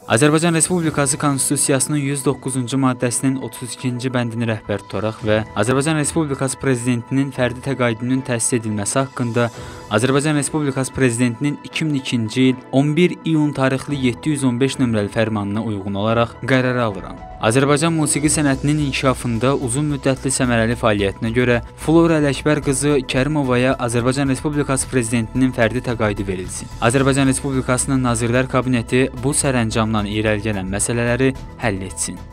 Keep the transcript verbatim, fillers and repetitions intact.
Azərbaycan Respublikası Konstitusiyasının yüz doqquzuncu maddəsinin otuz ikinci bəndini rəhbər tutaraq və Azərbaycan Respublikası Prezidentinin fərdi təqaüdünün təsis edilməsi haqqında Azərbaycan Respublikası Prezidentinin iki min ikinci il on bir iyun tarixli yeddi yüz on beş nömrəli fərmanına uyğun olaraq qərara alıram. Azərbaycan musiqi sənətinin inkişafında uzun müddətli səmərəli fəaliyyətinə görə Flora Ələkbər qızı Kərimovaya Azərbaycan Respublikası Prezidentinin fərdi təqaüdü verilsin. Azərbaycan Respublikasının Nazirlər Kabineti bu sərəncamdan irəli gələn məsələləri həll etsin.